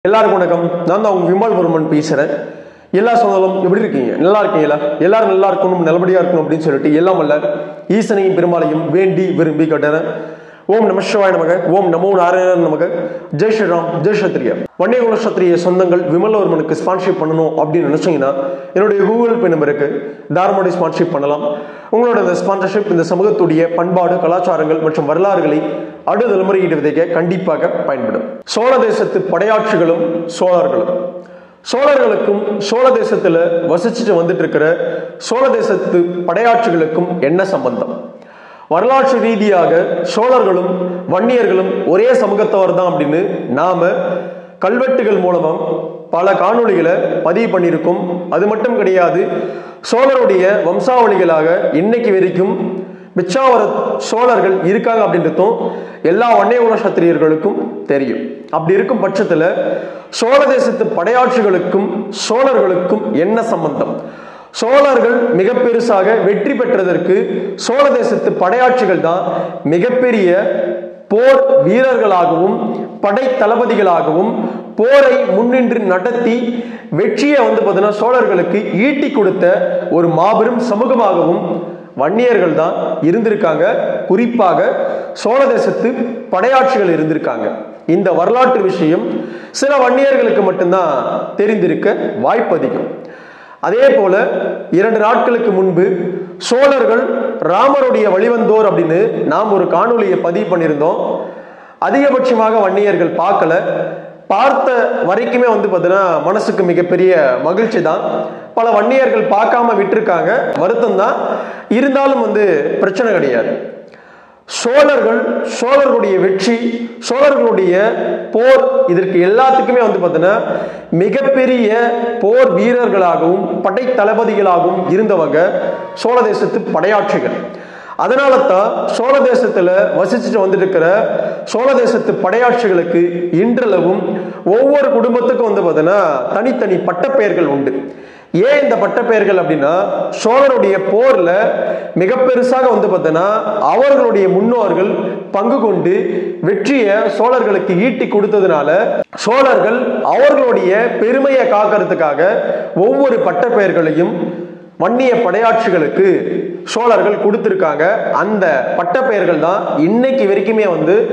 எல்லாருக்கும் வணக்கம். நான் தான் உங்க விமல் வருமன் பேசுறேன். எல்லா சொந்தங்களும் எப்படி இருக்கீங்க? நல்லா இருக்கீங்களா? எல்லாரும் நல்லா இருக்கணும், நல்லபடியா இருக்கணும் அப்படின்னு சொல்லிட்டு எல்லாம் அல்ல ஈசனையும் பெருமாளையும் வேண்டி விரும்பி கட்டுறேன். ஓம் நம சிவாய நமக, ஓம் நமோ நாராயண நமக, ஜெய் ஸ்ரீராம், ஜெய் சத்ரியா. வன்னியகுல சத்ரிய சொந்தங்கள் விமல்வர்மனுக்கு ஸ்பான்ஷிப் பண்ணணும் அப்படின்னு நினைச்சீங்கன்னா என்னுடைய கூகுள் பே நம்பருக்கு தாராளமாக ஸ்பான்ஷிப் பண்ணலாம். உங்களோட இந்த ஸ்பான்சர்ஷிப் இந்த சமூகத்துடைய பண்பாடு, கலாச்சாரங்கள் மற்றும் வரலாறுகளை அடுத்த தலைமுறையிட விதைக்க கண்டிப்பாக பயன்படும். சோழ தேசத்து படையாட்சிகளும் சோழர்களும், சோழர்களுக்கும் சோழ தேசத்துல வசிச்சுட்டு வந்துட்டு இருக்கிற சோழ தேசத்து படையாட்சிகளுக்கும் என்ன சம்பந்தம்? வரலாற்று ரீதியாக சோழர்களும் வன்னியர்களும் ஒரே சமூகத்தவர் தான் அப்படின்னு நாம கல்வெட்டுகள் மூலமா பல காணொளிகளை பதிவு பண்ணியிருக்கோம். அது மட்டும் கிடையாது, சோழருடைய வம்சாவளிகளாக இன்னைக்கு வரைக்கும் பிச்சாவர சோழர்கள் இருக்காங்க அப்படின்றதும் எல்லா வன்னியகுல சத்திரியர்களுக்கும் தெரியும். அப்படி இருக்கும் பட்சத்துல சோழ தேசத்து படையாட்சிகளுக்கும் சோழர்களுக்கும் என்ன சம்பந்தம்? சோழர்கள் மிக பெருசாக வெற்றி பெற்றதற்கு சோழ தேசத்து படையாட்சிகள் தான் மிகப்பெரிய போர் வீரர்களாகவும் படை தளபதிகளாகவும் போரை முன்னின்று நடத்தி வெற்றியை பார்த்தீங்கன்னா சோழர்களுக்கு ஈட்டி கொடுத்த ஒரு மாபெரும் சமூகமாகவும் வன்னியர்கள் தான் இருந்திருக்காங்க. குறிப்பாக சோழ தேசத்து படையாட்சிகள் இருந்திருக்காங்க. இந்த வரலாற்று விஷயம் சில வன்னியர்களுக்கு மட்டும்தான் தெரிந்திருக்க வாய்ப்பு அதிகம். அதே போல 2 நாட்களுக்கு முன்பு சோழர்கள் ராமருடைய வழிவந்தோர் அப்படின்னு நாம் ஒரு காணொலியை பதிவு பண்ணியிருந்தோம். அதிகபட்சமாக வன்னியர்கள் பார்க்கல. பார்த்த வரைக்குமே பார்த்தீங்கன்னா மனசுக்கு மிகப்பெரிய மகிழ்ச்சி தான். பல வன்னியர்கள் பார்க்காம விட்டுருக்காங்க, வருத்தம் தான். இருந்தாலும் பிரச்சனை கிடையாது. சோழர்களுடைய வெற்றி, சோழர்களுடைய போர், இதற்கு எல்லாத்துக்குமே பார்த்தீங்கன்னா மிகப்பெரிய போர் வீரர்களாகவும் படை தளபதிகளாகவும் இருந்தவங்க சோழ தேசத்து படையாட்சிகள். அதனால தான் சோழ தேசத்துல வசிச்சுட்டு வந்துட்டு இருக்கிற சோழ தேசத்து படையாட்சிகளுக்கு இன்றளவும் ஒவ்வொரு குடும்பத்துக்கும் பார்த்தீங்கன்னா தனித்தனி பட்டப்பெயர்கள் உண்டு. ஏன் இந்த பட்டப்பெயர்கள் அப்படின்னா, சோழருடைய போர்ல மிக பெருசாக பார்த்தீங்கன்னா அவர்களுடைய முன்னோர்கள் பங்கு கொண்டு வெற்றியை சோழர்களுக்கு ஈட்டி கொடுத்ததுனால சோழர்கள் அவர்களுடைய பெருமையை காக்கிறதுக்காக ஒவ்வொரு பட்டப்பெயர்களையும் வன்னிய படையாட்சிகளுக்கு சோழர்கள் கொடுத்திருக்காங்க. அந்த பட்டப்பெயர்கள் தான் இன்னைக்கு வரைக்குமே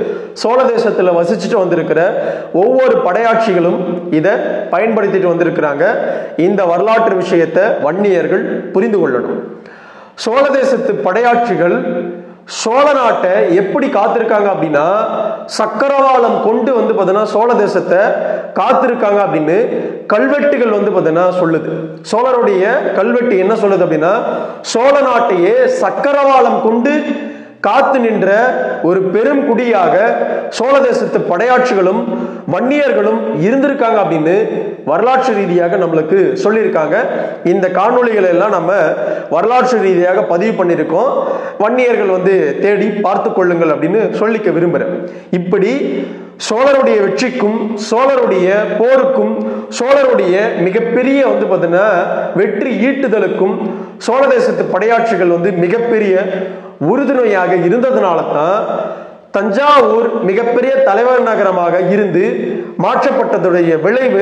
சோழ தேசத்துல வசிச்சுட்டு வந்திருக்கிற ஒவ்வொரு படையாட்சிகளும் இதை பயன்படுத்திட்டு வந்திருக்கிறாங்க. இந்த வரலாற்று விஷயத்தை வன்னியர்கள் புரிந்து கொள்ளணும். சோழ தேசத்து படையாட்சிகள் சோழ நாட்டை எப்படி காத்திருக்காங்க அப்படின்னா, சக்கரவாளம் கொண்டு பார்த்தீங்கன்னா சோழ தேசத்தை காத்திருக்காங்க அப்படின்னு கல்வெட்டுகள் பார்த்தீங்கன்னா சொல்லுது. சோழருடைய கல்வெட்டு என்ன சொல்லுது அப்படின்னா, சோழ நாட்டையே சக்கரவாளம் கொண்டு காத்து நின்ற ஒரு பெரும் குடியாக சோழ தேசத்து படையாட்சிகளும் வன்னியர்களும் இருந்திருக்காங்க அப்படின்னு வரலாற்று ரீதியாக நம்மளுக்கு சொல்லியிருக்காங்க. இந்த காணொளிகளை எல்லாம் நம்ம வரலாற்று ரீதியாக பதிவு பண்ணியிருக்கோம். வன்னியர்கள் தேடி பார்த்து கொள்ளுங்கள் அப்படின்னு சொல்லிக்க விரும்புகிறேன். இப்படி சோழருடைய வெற்றிக்கும் சோழருடைய போருக்கும் சோழருடைய மிகப்பெரிய பார்த்தீங்கன்னா வெற்றி ஈட்டுதலுக்கும் சோழ தேசத்து படையாட்சிகள் மிகப்பெரிய உறுதுணையாக இருந்ததுனால தான் தஞ்சாவூர் மிகப்பெரிய தலைவர் நகரமாக இருந்து மாற்றப்பட்டதுடைய விளைவு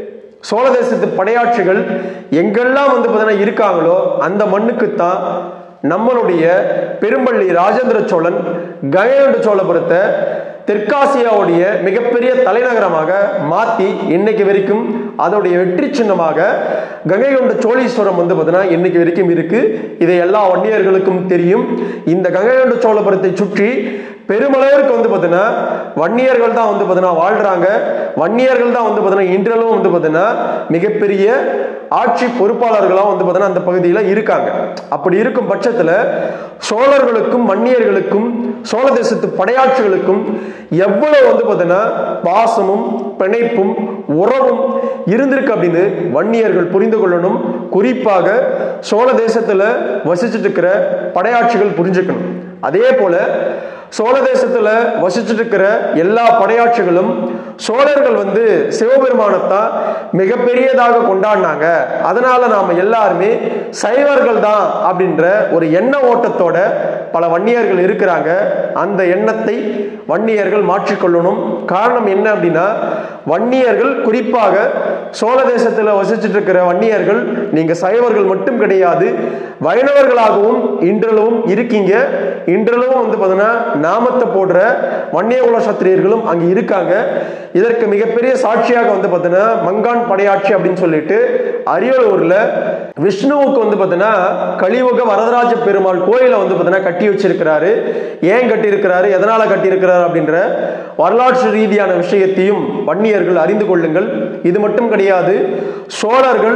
சோழ தேசத்து படையாட்சிகள் எங்கெல்லாம் பார்த்தீங்கன்னா இருக்காங்களோ அந்த மண்ணுக்குத்தான் நம்மளுடைய பெரும்பள்ளி ராஜேந்திர சோழன் கங்கை கொண்ட சோழபுரத்தை தெற்காசியாவுடைய மிகப்பெரிய தலைநகரமாக மாத்தி இன்னைக்கு வரைக்கும் அதோடைய வெற்றி சின்னமாக கங்கை கொண்ட சோழீஸ்வரம் பார்த்தீங்கன்னா இன்னைக்கு வரைக்கும் இருக்கு. இதை எல்லா வன்னியர்களுக்கும் தெரியும். இந்த கங்கை கொண்ட சோழபுரத்தை சுற்றி பெருமளவிற்கு பார்த்தீங்கன்னா வன்னியர்கள் தான் பார்த்தீங்கன்னா வாழ்றாங்க. வன்னியர்கள் தான் பார்த்தீங்கன்னா இன்றளவும் பார்த்தீங்கன்னா மிகப்பெரிய ஆட்சி பொறுப்பாளர்களாக பார்த்தீங்கன்னா அந்த பகுதியில் இருக்காங்க. அப்படி இருக்கும் பட்சத்தில் சோழர்களுக்கும் வன்னியர்களுக்கும் சோழ தேசத்து படையாட்சிகளுக்கும் எவ்வளவு பார்த்தீங்கன்னா பாசமும் பிணைப்பும் உறவும் இருந்திருக்கு அப்படின்னு வன்னியர்கள் புரிந்து கொள்ளணும். குறிப்பாக சோழ தேசத்துல வசிச்சுட்டு இருக்கிற படையாட்சிகள் புரிஞ்சுக்கணும். அதே போல சோழ தேசத்துல வசிச்சுட்டு இருக்கிற எல்லா படையாட்சிகளும் சோழர்கள் சிவபெருமானத்தான் மிகப்பெரியதாக கொண்டாடினாங்க, அதனால நாம எல்லாருமே சைவர்கள் தான் அப்படின்ற ஒரு எண்ண ஓட்டத்தோட பல வன்னியர்கள் இருக்கிறாங்க. அந்த எண்ணத்தை வன்னியர்கள் மாற்றிக்கொள்ளணும். காரணம் என்ன அப்படின்னா, வன்னியர்கள், குறிப்பாக சோழ தேசத்துல வசிச்சுட்டு இருக்கிற வன்னியர்கள் நீங்க சைவர்கள் மட்டும் கிடையாது, வைணவர்களாகவும் இன்றளவும் இருக்கீங்க. இன்றளவும் பாத்தீங்கன்னா நாமத்தை போடுற வன்னியகுல சத்திரியர்களும் அங்க இருக்காங்க. இதற்கு மிகப்பெரிய சாட்சியாக பாத்தீங்கன்னா மங்கான் படையாட்சி அப்படின்னு சொல்லிட்டு அரியலூர்ல விஷ்ணுவுக்கு பாத்தீங்கன்னா கலியுக வரதராஜ பெருமாள் கோயிலை பாத்தீங்கன்னா கட்டி வச்சிருக்கிறாரு. ஏன் கட்டி இருக்கிறாரு, எதனால கட்டி இருக்கிறாரு அப்படின்ற வரலாற்று ரீதியான விஷயத்தையும் வன்னியர்கள் அறிந்து கொள்ளுங்கள். இது மட்டும் கிடையாது, சோழர்கள்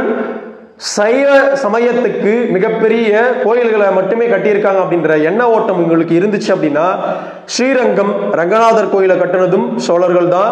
சைவ சமயத்துக்கு மிகப்பெரிய கோயில்களை மட்டுமே கட்டியிருக்காங்க அப்படின்ற எண்ண ஓட்டம் உங்களுக்கு இருந்துச்சு அப்படின்னா ஸ்ரீரங்கம் ரங்கநாதர் கோயிலை கட்டினதும் சோழர்கள் தான்.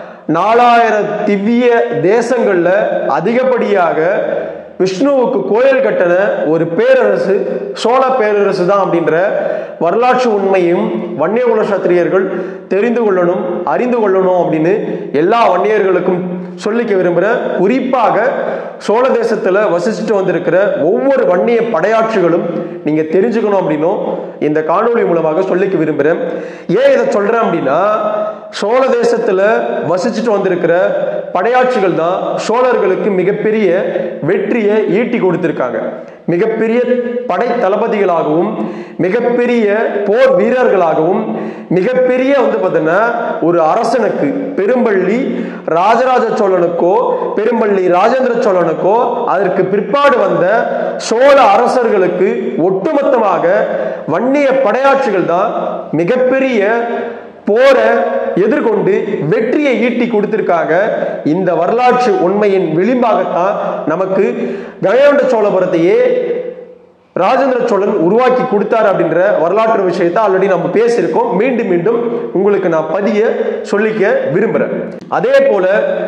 4000 திவ்ய தேசங்கள்ல அதிகப்படியாக விஷ்ணுவுக்கு கோயில் கட்டண ஒரு பேரரசு சோழ பேரரசு தான் அப்படின்ற வரலாற்று உண்மையும் வன்னியகுல சத்திரியர்கள் தெரிந்து கொள்ளணும், அறிந்து கொள்ளணும் அப்படின்னு எல்லா வன்னியர்களுக்கும் சொல்லிக்க விரும்புகிறேன். குறிப்பாக சோழ தேசத்துல வசிச்சுட்டு வந்திருக்கிற ஒவ்வொரு வன்னிய படையாட்சிகளும் நீங்க தெரிஞ்சுக்கணும் அப்படின்னும் இந்த காணொளி மூலமாக சொல்லிக்க விரும்புகிறேன். ஏன் இதை சொல்றேன் அப்படின்னா, சோழ தேசத்துல வசிச்சுட்டு வந்திருக்கிற படையாட்சிகள் தான் சோழர்களுக்கு மிகப்பெரிய வெற்றியை ஈட்டி கொடுத்திருக்காங்க. மிகப்பெரிய படை தளபதிகளாகவும் மிகப்பெரிய போர் வீரர்களாகவும் மிகப்பெரிய பாத்தீங்கன்னா ஒரு அரசனுக்கு பெரும்பள்ளி ராஜராஜ சோழனுக்கோ பெரும்பள்ளி ராஜேந்திர சோழனுக்கோ அதற்கு பிற்பாடு வந்த சோழ அரசர்களுக்கு ஒட்டுமொத்தமாக வன்னிய படையாட்சிகள் தான் மிகப்பெரிய போரை எதிர்கொண்டு வெற்றியை ஈட்டி கொடுத்திருக்காங்க. இந்த வரலாற்று உண்மையின் விளிம்பாகத்தான் நமக்கு கங்கைகொண்ட சோழபுரத்தையே ராஜேந்திர சோழன் உருவாக்கி கொடுத்தார் அப்படின்ற வரலாற்று விஷயத்தை ஆல்ரெடி நம்ம பேசியிருக்கோம். மீண்டும் மீண்டும் உங்களுக்கு நான் பதிய சொல்லிக்க விரும்புறேன். அதே போல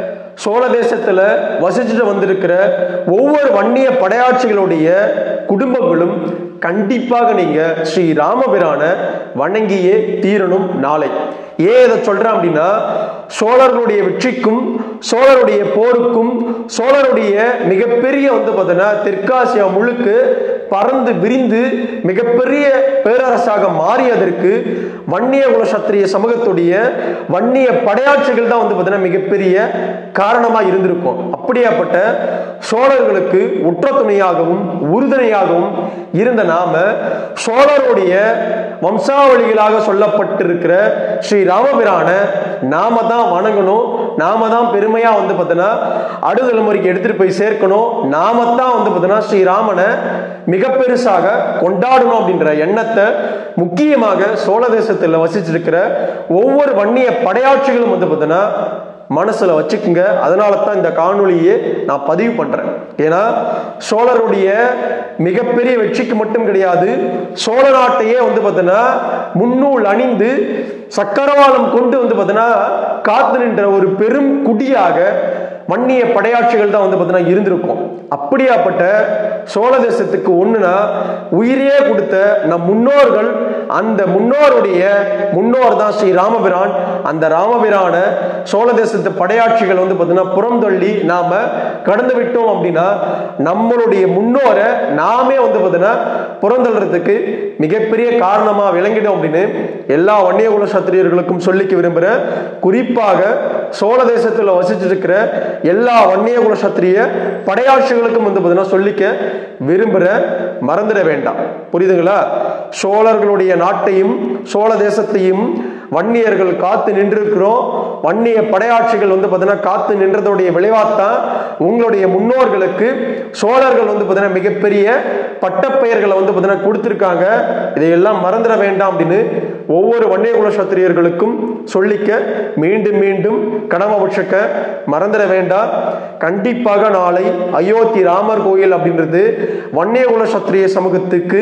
சோழ தேசத்துல வசிச்சுட்டு வந்திருக்கிற ஒவ்வொரு வன்னிய படையாட்சிகளுடைய குடும்பங்களும் கண்டிப்பாக நீங்க ஸ்ரீ ராமபிரான வணங்கியே தீரணும். நாளை ஏன் இதை சொல்றேன் அப்படின்னா, சோழர்களுடைய வெற்றிக்கும் சோழருடைய போருக்கும் சோழருடைய மிகப்பெரிய பாத்தீங்கன்னா தெற்காசியா முழுக்க பறந்து விரிந்து மிகப்பெரிய பேரரசாக மாறியதற்கு வன்னியகுல சத்திரிய சமூகத்துடைய வன்னிய படையாட்சிகள் தான் பாத்தீங்கன்னா மிகப்பெரிய காரணமா இருந்திருக்கும். அப்படியாப்பட்ட சோழர்களுக்கு உற்ற துணையாகவும் உறுதுணையாகவும் இருந்த நாம சோழருடைய வம்சாவளிகளாக சொல்லப்பட்டிருக்கிற ஸ்ரீ ராமபிரான நாம தான் வணங்கணும், நாம தான் பெருமையா பாத்தீங்கன்னா அடுத்த தலைமுறைக்கு எடுத்துட்டு போய் சேர்க்கணும், நாம தான் பாத்தீங்கன்னா ஸ்ரீராமனை மிக பெருசாக கொண்டாடணும் அப்படின்ற எண்ணத்தை முக்கியமாக சோழ தேசத்தில் வசிச்சிருக்கிற ஒவ்வொரு வன்னிய படையாட்சிகளும் பாத்தீங்கன்னா மனசுல வச்சுக்குங்க. அதனால தான் இந்த காணொளியை நான் பதிவு பண்றேன். ஏன்னா சோழருடைய மிகப்பெரிய வெற்றிக்கு மட்டும் கிடையாது, சோழ நாட்டையே பாத்தீங்கன்னா முன்னூல் அணிந்து சக்கரவாளம் கொண்டு பாத்தீங்கன்னா காத்து நின்ற ஒரு பெரும் குடியாக வன்னிய படையாட்சிகள் தான் பாத்தீங்கன்னா இருந்திருக்கும். அப்படியாப்பட்ட சோழ தேசத்துக்கு ஒண்ணுனா உயிரே கொடுத்த நம் முன்னோர்கள், அந்த முன்னோருடைய முன்னோர் தான் ஸ்ரீ ராமபிரான். அந்த ராமபிரான சோழ தேசத்து படையாட்சிகள் பாத்தீங்கன்னா புறம் தள்ளி நாம கடந்து விட்டோம் அப்படின்னா நம்மளுடைய முன்னோரை நாமே பாத்தீங்கன்னா புறந்தள்ளுறதுக்கு மிகப்பெரிய காரணமா விளங்கிடும் அப்படின்னு எல்லா வன்னியகுல சத்திரியர்களுக்கும் சொல்லிக்க விரும்புகிறேன். குறிப்பாக சோழ தேசத்துல வசிச்சிருக்கிற எல்லா வன்னியகுல சத்திரிய படையாட்சிகளுக்கும் பாத்தீங்கன்னா சொல்லிக்க விரும்புகிறேன். மறந்துட வேண்டாம், புரியுதுங்களா? சோழர்களுடைய நாட்டையும் சோழ தேசத்தையும் வன்னியர்கள் காத்து நின்றிருக்கிறோம். வன்னிய படையாட்சிகள் பாத்தீங்கன்னா காத்து நின்றதோடைய விளைவாத்தான் உங்களுடைய முன்னோர்களுக்கு சோழர்கள் பாத்தீங்கன்னா மிகப்பெரிய பட்டப்பெயர்களை பாத்தீங்கன்னா கொடுத்திருக்காங்க. இதையெல்லாம் மறந்துட வேண்டாம் அப்படின்னு ஒவ்வொரு வன்னியகுல சத்திரியர்களுக்கும் சொல்லிக்க மீண்டும் மீண்டும் கடமைப்பட்சக்க மறந்துட வேண்டாம். கண்டிப்பாக நாளை அயோத்தி ராமர் கோயில் அப்படின்றது வன்னியகுல சத்திரிய சமூகத்துக்கு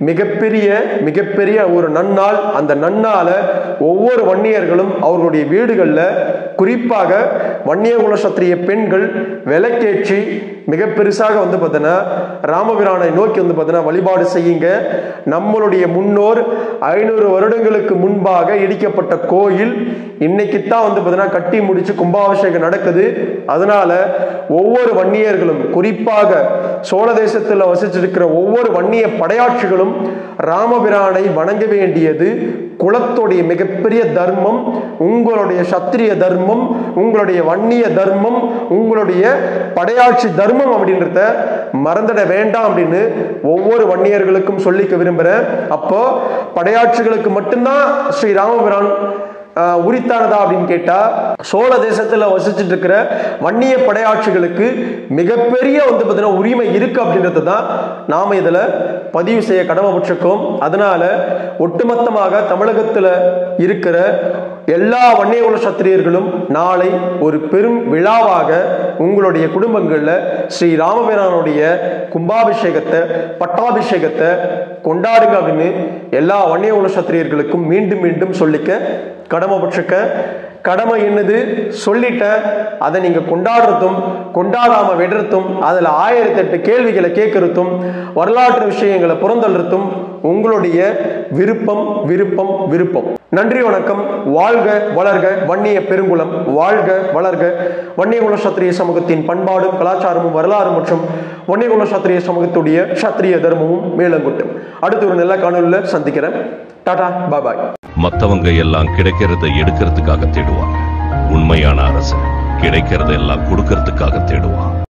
மிகப்பெரிய ஒரு நன்னாள். அந்த நன்னால ஒவ்வொரு வன்னியர்களும் அவர்களுடைய வீடுகள்ல குறிப்பாக வன்னியகுல சத்திரிய பெண்கள் விளக்கேற்றி மிக பெருசாக பாத்தீங்கன்னா ராமபிரானை நோக்கி பாத்தீங்கன்னா வழிபாடு செய்யுங்க. நம்மளுடைய முன்னோர் 500 வருடங்களுக்கு முன்பாக இடிக்கப்பட்ட கோயில் இன்னைக்குத்தான் பாத்தீங்கன்னா கட்டி முடிச்சு கும்பாபிஷேகம் நடக்குது. அதனால ஒவ்வொரு வன்னியர்களும் குறிப்பாக சோழ தேசத்தில் வசிச்சிருக்கிற ஒவ்வொரு வன்னிய படையாட்சிகளும் ராமபிரானை வணங்க வேண்டியது குலத்துடைய மிகப்பெரிய தர்மம், உங்களுடைய சத்திரிய தர்மம், உங்களுடைய வன்னிய தர்மம், உங்களுடைய படையாட்சி தர்மம் அப்படின்றத மறந்துட வேண்டாம் அப்படின்னு ஒவ்வொரு வன்னியர்களுக்கும் சொல்லிக்க விரும்புகிறேன். அப்போ படையாட்சிகளுக்கு மட்டும்தான் ஸ்ரீ ராமபிரான் உரித்தானதா அப்படின்னு கேட்டா, சோழ தேசத்துல வசிச்சுட்டு இருக்கிற வன்னிய படையாட்சிகளுக்கு மிகப்பெரிய பார்த்தீங்கன்னா உரிமை இருக்கு அப்படின்றது தான் நாம இதுல பதிவு செய்ய கடமைப்பட்டிருக்கோம். அதனால ஒட்டுமொத்தமாக தமிழகத்துல இருக்கிற எல்லா வன்னிய குல சத்திரியர்களும் நாளை ஒரு பெரும் விழாவாக உங்களுடைய குடும்பங்கள்ல ஸ்ரீ ராமபிரானுடைய கும்பாபிஷேகத்தை, பட்டாபிஷேகத்தை கொண்டாடுங்க அப்படின்னு எல்லா வன்னிய குல சத்திரியர்களுக்கும் மீண்டும் மீண்டும் சொல்லிக்க கடமைப்பட்டிருக்க. கடமை என்னது சொல்லிட்ட, அதை நீங்க கொண்டாடுறதும் கொண்டாடாம விடுறதும், அதுல 1008 கேள்விகளை கேட்கறதும் வரலாற்று விஷயங்களை புறந்தள்ளுறதும் உங்களுடைய விருப்பம் விருப்பம் விருப்பம். நன்றி, வணக்கம். வாழ்க வளர்க வன்னிய பெருங்குளம், வாழ்க வளர்க வன்னிய குல சத்திரிய சமூகத்தின் பண்பாடும் கலாச்சாரமும் வரலாறு மற்றும் வன்னிய குல சத்திரிய சமூகத்துடைய சத்திரிய தர்மமும் மேலங்கொட்டும். அடுத்து ஒரு நல்ல காணொலியில் சந்திக்கிறேன். டாடா, பாய். மத்தவங்க எல்லாம் கிடைக்கிறத எடுக்கிறதுக்காக தேடுவாங்க. உண்மையான அரசு கிடைக்கிறத எல்லாம் கொடுக்கறதுக்காக தேடுவான்.